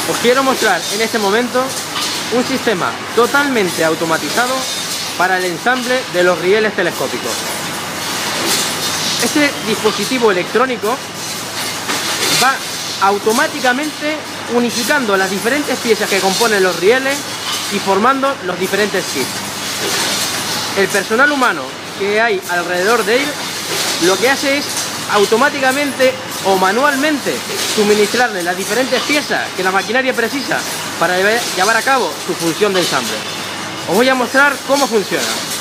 Os quiero mostrar en este momento un sistema totalmente automatizado para el ensamble de los rieles telescópicos. Este dispositivo electrónico va automáticamente unificando las diferentes piezas que componen los rieles y formando los diferentes kits. El personal humano que hay alrededor de él lo que hace es automáticamente o manualmente suministrarle las diferentes piezas que la maquinaria precisa para llevar a cabo su función de ensamble. Os voy a mostrar cómo funciona.